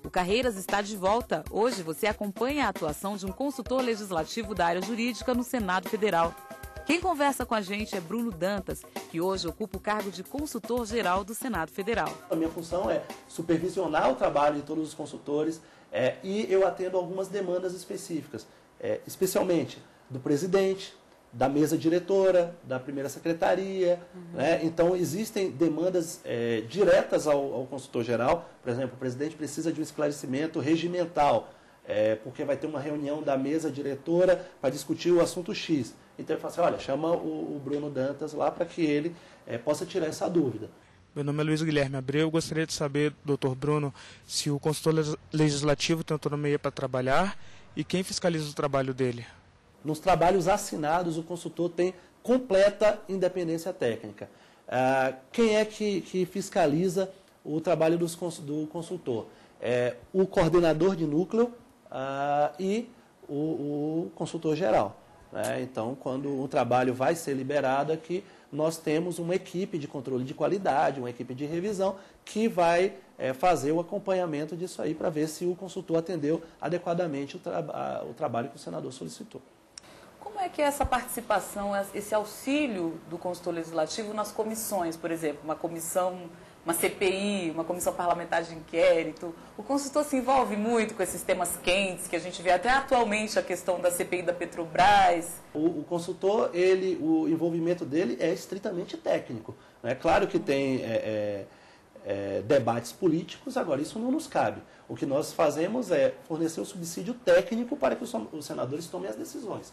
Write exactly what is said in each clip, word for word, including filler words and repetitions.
O Carreiras está de volta. Hoje você acompanha a atuação de um consultor legislativo da área jurídica no Senado Federal. Quem conversa com a gente é Bruno Dantas, que hoje ocupa o cargo de consultor-geral do Senado Federal. A minha função é supervisionar o trabalho de todos os consultores é, e eu atendo algumas demandas específicas, é, especialmente do presidente, da mesa diretora, da primeira secretaria. Uhum. Né? Então, existem demandas é, diretas ao, ao consultor-geral. Por exemplo, o presidente precisa de um esclarecimento regimental, é, porque vai ter uma reunião da mesa diretora para discutir o assunto X. Então, eu falo assim, olha, chama o, o Bruno Dantas lá para que ele é, possa tirar essa dúvida. Meu nome é Luiz Guilherme Abreu. Eu gostaria de saber, doutor Bruno, se o consultor legislativo tem autonomia para trabalhar e quem fiscaliza o trabalho dele. Nos trabalhos assinados, o consultor tem completa independência técnica. Ah, quem é que, que fiscaliza o trabalho dos, do consultor? É o coordenador de núcleo ah, e o, o consultor geral. Né? Então, quando o trabalho vai ser liberado aqui, nós temos uma equipe de controle de qualidade, uma equipe de revisão, que vai é, fazer o acompanhamento disso aí para ver se o consultor atendeu adequadamente o, tra a, o trabalho que o senador solicitou. Como é que é essa participação, esse auxílio do consultor legislativo nas comissões, por exemplo, uma comissão, uma C P I, uma comissão parlamentar de inquérito? O consultor se envolve muito com esses temas quentes, que a gente vê até atualmente a questão da C P I da Petrobras. O, o consultor, ele, o envolvimento dele é estritamente técnico. É claro que tem é, é, é, debates políticos, agora isso não nos cabe. O que nós fazemos é fornecer o subsídio técnico para que os senadores tomem as decisões.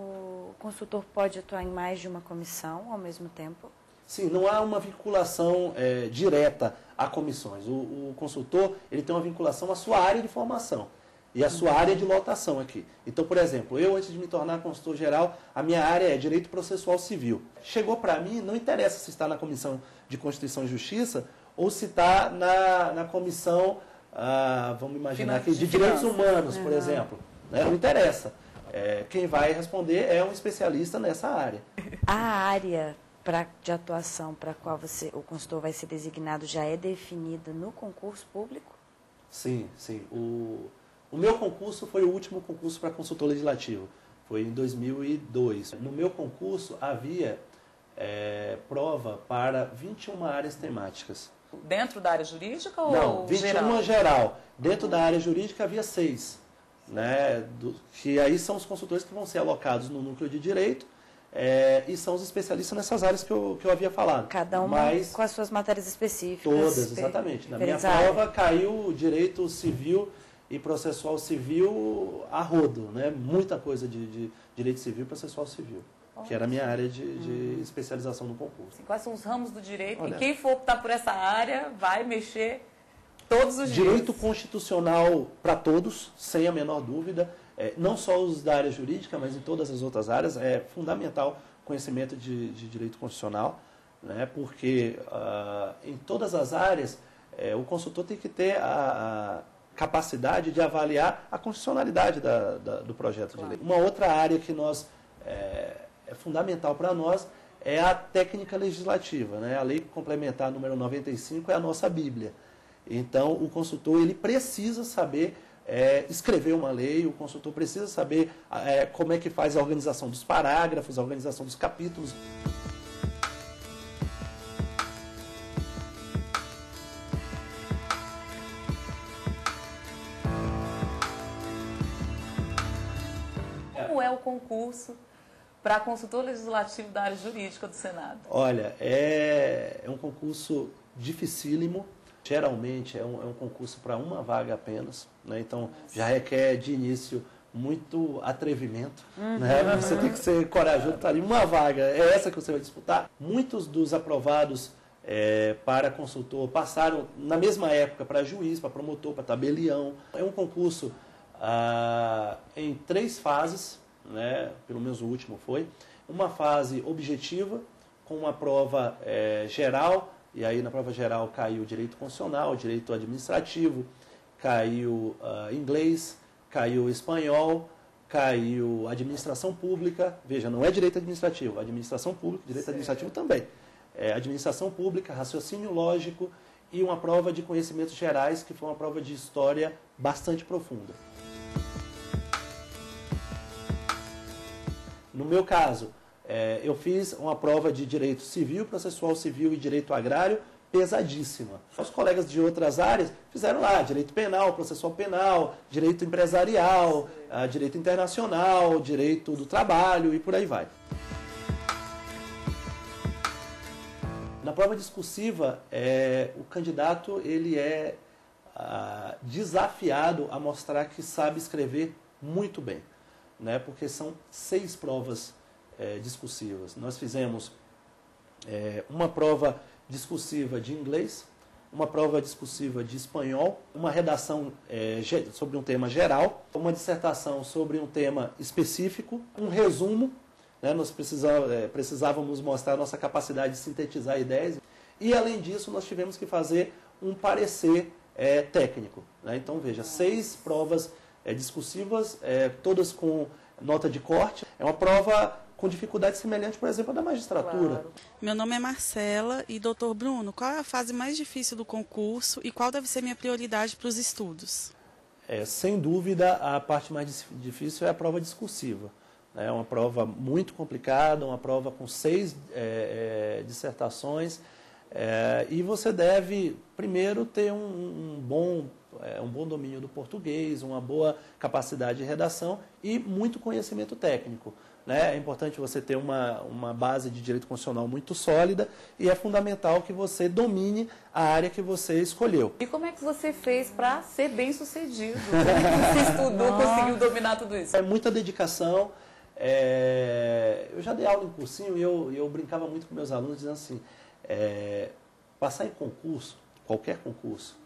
O consultor pode atuar em mais de uma comissão ao mesmo tempo? Sim, não há uma vinculação é, direta a comissões. O, o consultor ele tem uma vinculação à sua área de formação e à sua uhum. área de lotação aqui. Então, por exemplo, eu antes de me tornar consultor geral, a minha área é Direito Processual Civil. Chegou para mim, não interessa se está na Comissão de Constituição e Justiça ou se está na, na Comissão... Ah, vamos imaginar aqui, de direitos humanos, por exemplo. Né? Não interessa. É, quem vai responder é um especialista nessa área. A área pra, de atuação para a qual você, o consultor vai ser designado já é definida no concurso público? Sim, sim. O, o meu concurso foi o último concurso para consultor legislativo. Foi em dois mil e dois. No meu concurso havia é, prova para vinte e uma áreas temáticas. Dentro da área jurídica ou Não, vinte e uma geral? geral. Dentro da área jurídica havia seis. Né, do, que aí são os consultores que vão ser alocados no núcleo de direito é, e são os especialistas nessas áreas que eu, que eu havia falado. Cada uma Mas, com as suas matérias específicas. Todas, exatamente. Na minha prova caiu direito civil e processual civil a rodo. Né, muita coisa de, de direito civil e processual civil. Que era a minha área de, de hum. especialização no concurso. Quais são os ramos do direito? Olha, e quem for optar por essa área vai mexer todos os dias. Direito constitucional para todos, sem a menor dúvida. É, não só os da área jurídica, mas em todas as outras áreas. É fundamental conhecimento de, de direito constitucional, né, porque uh, em todas as áreas é, o consultor tem que ter a, a capacidade de avaliar a constitucionalidade da, da, do projeto claro. de lei. Uma outra área que nós... É, é fundamental para nós, é a técnica legislativa. Né? A lei complementar número noventa e cinco é a nossa Bíblia. Então, o consultor ele precisa saber é, escrever uma lei, o consultor precisa saber é, como é que faz a organização dos parágrafos, a organização dos capítulos. Como é o concurso para consultor legislativo da área jurídica do Senado? Olha, é, é um concurso dificílimo. Geralmente é um, é um concurso para uma vaga apenas. Né? Então, Nossa. já requer de início muito atrevimento. Uhum. Né? Você tem que ser corajoso. Tá ali, uma vaga, é essa que você vai disputar. Muitos dos aprovados é, para consultor passaram na mesma época para juiz, para promotor, para tabelião. É um concurso ah, em três fases. Né, pelo menos o último foi, uma fase objetiva, com uma prova é, geral, e aí na prova geral caiu direito constitucional, direito administrativo, caiu uh, inglês, caiu espanhol, caiu administração pública, veja, não é direito administrativo, administração pública, direito certo. administrativo também, é, administração pública, raciocínio lógico e uma prova de conhecimentos gerais, que foi uma prova de história bastante profunda. No meu caso, é, eu fiz uma prova de direito civil, processual civil e direito agrário pesadíssima. Os colegas de outras áreas fizeram lá direito penal, processual penal, direito empresarial, uh, direito internacional, direito do trabalho e por aí vai. Na prova discursiva, é, o candidato ele é uh, desafiado a mostrar que sabe escrever muito bem, né? Porque são seis provas é, discursivas. Nós fizemos é, uma prova discursiva de inglês, uma prova discursiva de espanhol, uma redação é, sobre um tema geral, uma dissertação sobre um tema específico, um resumo, né, nós precisávamos, é, precisávamos mostrar a nossa capacidade de sintetizar ideias, e além disso nós tivemos que fazer um parecer é, técnico. Né? Então veja, seis provas é, discursivas, é, todas com nota de corte, é uma prova com dificuldade semelhante, por exemplo, à da magistratura. Claro. Meu nome é Marcela e, doutor Bruno, qual é a fase mais difícil do concurso e qual deve ser minha prioridade para os estudos? É, sem dúvida, a parte mais difícil é a prova discursiva. É uma prova muito complicada, uma prova com seis é, é, dissertações, é, e você deve, primeiro, ter um, um, bom, é, um bom domínio do português, uma boa capacidade de redação e muito conhecimento técnico. Né? É importante você ter uma, uma base de direito constitucional muito sólida e é fundamental que você domine a área que você escolheu. E como é que você fez para ser bem sucedido? Como é que você estudou, conseguiu dominar tudo isso? É muita dedicação. É... Eu já dei aula em cursinho e eu, eu brincava muito com meus alunos dizendo assim, é... passar em concurso, qualquer concurso,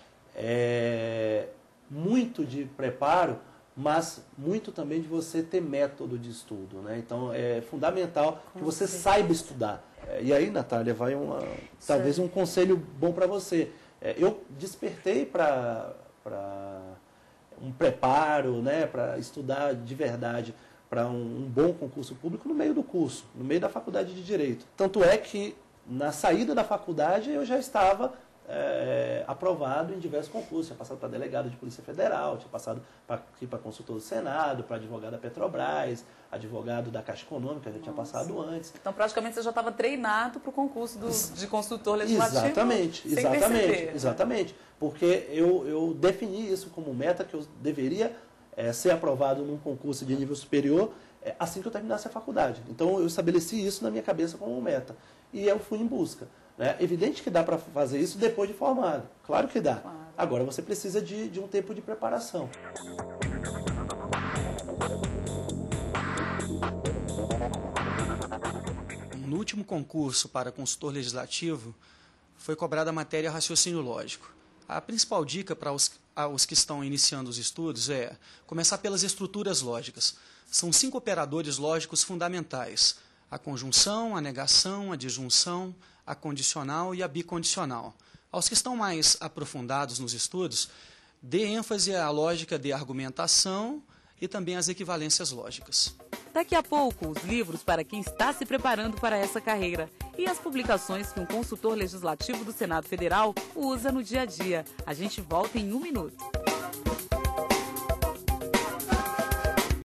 é muito de preparo, mas muito também de você ter método de estudo, né? Então, é fundamental que você saiba estudar. E aí, Natália, vai uma, talvez um conselho bom para você. Eu despertei para um preparo, né, para estudar de verdade para um, um bom concurso público no meio do curso, no meio da faculdade de Direito. Tanto é que, na saída da faculdade, eu já estava É, aprovado em diversos concursos, tinha passado para delegado de Polícia Federal, tinha passado para consultor do Senado, para advogado da Petrobras, advogado da Caixa Econômica, já tinha passado antes. Então, praticamente, você já estava treinado para o concurso do, de consultor legislativo? Exatamente, sem exatamente, perceber. exatamente. Porque eu, eu defini isso como meta, que eu deveria é, ser aprovado num concurso de nível superior é, assim que eu terminasse a faculdade. Então, eu estabeleci isso na minha cabeça como meta. E eu fui em busca. É evidente que dá para fazer isso depois de formado. Claro que dá. Claro. Agora você precisa de, de um tempo de preparação. No último concurso para consultor legislativo, foi cobrada a matéria raciocínio lógico. A principal dica para os, os que estão iniciando os estudos é começar pelas estruturas lógicas. São cinco operadores lógicos fundamentais: a conjunção, a negação, a disjunção, a condicional e a bicondicional. Aos que estão mais aprofundados nos estudos, dê ênfase à lógica de argumentação e também às equivalências lógicas. Daqui a pouco, os livros para quem está se preparando para essa carreira e as publicações que um consultor legislativo do Senado Federal usa no dia a dia. A gente volta em um minuto.